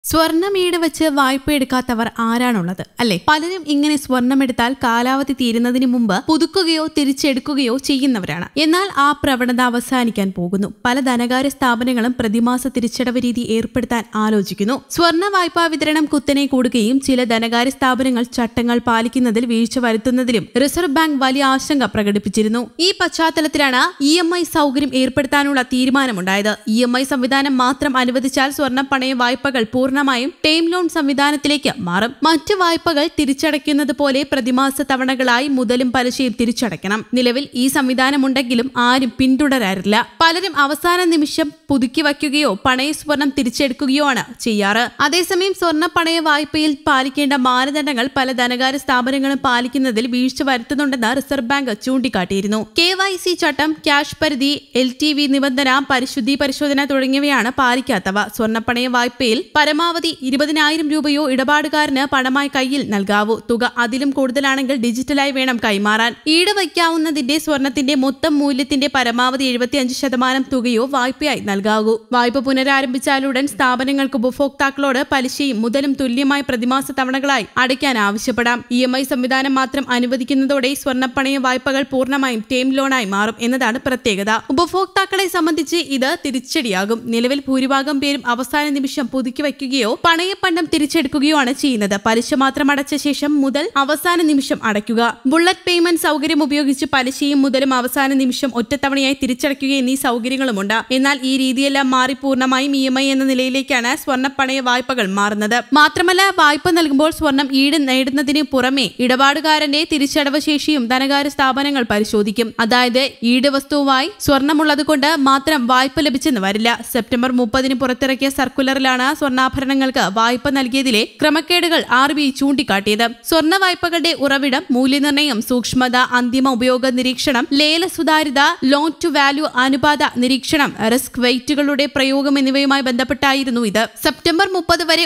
സ്വർണ്ണമേട് വെച്ച് വായ്പ എടുക്കാത്തവർ ആരാണുള്ളത് അല്ലെ? പലരും ഇങ്ങനെ സ്വർണ്ണമെടുത്താൽ കാലാവധി തീരുന്നതിന് മുമ്പ് പുതുക്കുകയോ തിരിച്ചെടുക്കുകയോ ചെയ്യുന്നവരാണ്. എന്നാൽ ആ പ്രവണത അവസാനിക്കാൻ പോകുന്നു. പല ധനകാര്യ സ്ഥാപനങ്ങളും പ്രതിമാസ തിരിച്ചടവ് രീതി ഏർപ്പെടുത്താൻ ആലോചിക്കുന്നു. സ്വർണ്ണ വായ്പാ വിതരണം കുത്തനെ കൂടുകയും ചില ധനകാര്യ സ്ഥാപനങ്ങൾ ചട്ടങ്ങൾ പാലിക്കുന്നതിൽ വീഴ്ച വരുത്തുന്നതിലും റിസർവ് ബാങ്ക് വലിയ ആശങ്ക പ്രകടിപ്പിച്ചിരുന്നു. ഈ പശ്ചാത്തലത്തിലാണ് EMI സൗകര്യം ഏർപ്പെടുത്താനുള്ള തീരുമാനമുണ്ടായത്. EMI സംവിധാനം മാത്രം അനുവദിച്ചാൽ സ്വർണ്ണ പണയ വായ്പകൾ പൂർണ്ണമായും ടേം ലോൺ സംവിധാനത്തിലേക്ക് മാറും. മറ്റു വായ്പകൾ തിരിച്ചടയ്ക്കുന്നത് പോലെ പ്രതിമാസ തവണകളായി മുതലും പലിശയും തിരിച്ചടയ്ക്കണം. നിലവിൽ ഈ സംവിധാനമുണ്ടെങ്കിലും ആരും പിന്തുടരാറില്ല. പലരും അവസാന നിമിഷം പുതുക്കി വയ്ക്കുകയോ പണയ സ്വർണം തിരിച്ചെടുക്കുകയോ ആണ് ചെയ്യാറ്. അതേസമയം സ്വർണ്ണ പണയ വായ്പയിൽ പാലിക്കേണ്ട മാനദണ്ഡങ്ങൾ പല ധനകാര്യ സ്ഥാപനങ്ങളും പാലിക്കുന്നതിൽ വീഴ്ച വരുത്തുന്നുണ്ടെന്ന് റിസർവ് ബാങ്ക് ചൂണ്ടിക്കാട്ടിയിരുന്നു. KYC ചട്ടം, ക്യാഷ് പരിധി, LTV നിബന്ധന, പരിശുദ്ധി പരിശോധന തുടങ്ങിയവയാണ് പാലിക്കാത്തവ. സ്വർണ്ണപ്പണയ വായ്പയിൽ പരമാവധി 20,000 രൂപയോ ഇടപാടുകാരന് പണമായി കയ്യിൽ നൽകാവൂ. തുക അതിലും കൂടുതലാണെങ്കിൽ ഡിജിറ്റലായി വേണം കൈമാറാൻ. ഈട് വയ്ക്കാവുന്നതിന്റെ സ്വർണത്തിന്റെ മൊത്തം മൂല്യത്തിന്റെ പരമാവധി 75% തുകയോ വായ്പയായി നൽകാവൂ. വായ്പ പുനരാരംഭിച്ചാലുടൻ സ്ഥാപനങ്ങൾക്ക് ഉപഭോക്താക്കളോട് പലിശയും മുതലും തുല്യമായി പ്രതിമാസ തവണകളായി അടയ്ക്കാൻ ആവശ്യപ്പെടാം. EMI സംവിധാനം മാത്രം അനുവദിക്കുന്നതോടെ സ്വർണ്ണപ്പണയ വായ്പകൾ പൂർണ്ണമായും ടേം ലോണായി മാറും എന്നതാണ് പ്രത്യേകത. ഉപഭോക്താക്കളെ സംബന്ധിച്ച് ഇത് തിരിച്ചടിയാകും. നിലവിൽ ഭൂരിഭാഗം പേരും അവസാന നിമിഷം പുതുക്കി വയ്ക്കുകയോ പണയപ്പണ്ടം തിരിച്ചെടുക്കുകയോ ആണ് ചെയ്യുന്നത്. പലിശ മാത്രം അടച്ച ശേഷം മുതൽ അവസാന നിമിഷം അടയ്ക്കുക. ബുള്ളറ്റ് പേയ്മെന്റ് സൗകര്യം ഉപയോഗിച്ച് പലിശയും മുതലും അവസാന നിമിഷം ഒറ്റത്തവണയായി തിരിച്ചടയ്ക്കുക എന്നീ സൗകര്യങ്ങളുമുണ്ട്. എന്നാൽ ഈ രീതിയെല്ലാം മാറി പൂർണ്ണമായും EMI എന്ന നിലയിലേക്കാണ് സ്വർണ്ണ പണയ വായ്പകൾ മാറുന്നത്. മാത്രമല്ല, വായ്പ നൽകുമ്പോൾ സ്വർണം ഈട് നേടുന്നതിന് പുറമെ ഇടപാടുകാരന്റെ തിരിച്ചടവ് ശേഷിയും ധനകാര്യ സ്ഥാപനങ്ങൾ പരിശോധിക്കും. അതായത് ഈട് വസ്തുവായി സ്വർണമുള്ളതുകൊണ്ട് മാത്രം വായ്പ ലഭിച്ചെന്ന് വരില്ല. സെപ്റ്റംബർ 30 പുറത്തിറക്കിയ സർക്കുലറിലാണ് സ്വർണ്ണാഭരണങ്ങൾക്ക് വായ്പ നൽകിയതിലെ ക്രമക്കേടുകൾ RBI ചൂണ്ടിക്കാട്ടിയത്. സ്വർണ്ണ വായ്പകളുടെ ഉറവിടം, മൂല്യനിർണ്ണയം, സൂക്ഷ്മത, അന്തിമ ഉപയോഗ നിരീക്ഷണം, ലേല സുതാര്യത, ലോൺ ടു വാല്യൂ അനുപാത നിരീക്ഷണം, റിസ്ക് വെയിറ്റുകളുടെ പ്രയോഗം എന്നിവയുമായി ബന്ധപ്പെട്ടായിരുന്നു ഇത്. സെപ്റ്റംബർ 30 വരെ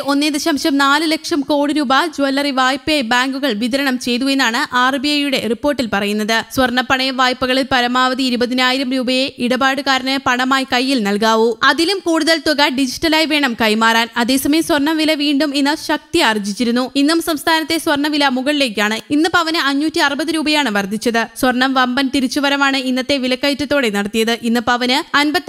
1.4 ലക്ഷം കോടി രൂപ ജ്വല്ലറി വായ്പയായി ബാങ്കുകൾ വിതരണം ചെയ്തു എന്നാണ് RBIയുടെ റിപ്പോർട്ടിൽ പറയുന്നത്. സ്വർണ്ണ പണയ വായ്പകളിൽ പരമാവധി 20,000 രൂപയെ ഇടപാടുകാരന് പണമായി കയ്യിൽ നൽകാവൂ. അതിലും കൂടുതൽ തുക ഡിജിറ്റലായി വേണം കൈമാറാൻ. അതേസമയം സ്വർണ്ണവില വീണ്ടും ഇന്ന് ശക്തി ആർജിച്ചിരുന്നു. ഇന്നും സംസ്ഥാനത്തെ സ്വർണ്ണവില മുകളിലേക്കാണ്. ഇന്ന് പവന് 560 രൂപയാണ് വർദ്ധിച്ചത്. സ്വർണം വമ്പൻ തിരിച്ചുവരവാണ് ഇന്നത്തെ വിലക്കയറ്റത്തോടെ നടത്തിയത്. ഇന്ന് പവന്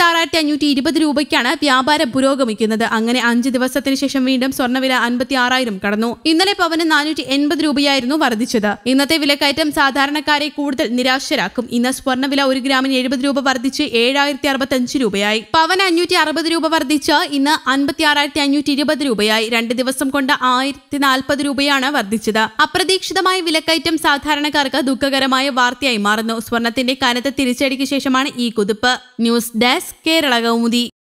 56,520 രൂപയ്ക്കാണ് വ്യാപാരം പുരോഗമിക്കുന്നത്. അങ്ങനെ 5 ദിവസത്തിന് ശേഷം വീണ്ടും സ്വർണ്ണവില 56,000 കടന്നു. ഇന്നലെ പവന് 480 രൂപയായിരുന്നു വർദ്ധിച്ചത്. ഇന്നത്തെ വിലക്കയറ്റം സാധാരണക്കാരെ കൂടുതൽ നിരാശരാക്കും. ഇന്ന് സ്വർണ്ണവില 1 ഗ്രാമിന് 70 രൂപ വർദ്ധിച്ച് 7,065 രൂപയായി. പവന് 560 രൂപ വർദ്ധിച്ച് ഇന്ന് 56,520 രൂപയായി. 2 ദിവസം കൊണ്ട് 1,040 രൂപയാണ് വർദ്ധിച്ചത്. അപ്രതീക്ഷിതമായ വിലക്കയറ്റം സാധാരണക്കാർക്ക് ദുഃഖകരമായ വാർത്തയായി മാറുന്നു. സ്വർണത്തിന്റെ കനത്ത തിരിച്ചടിക്ക് ശേഷമാണ് ഈ കുതിപ്പ്. News desk, Kerala Kaumudi.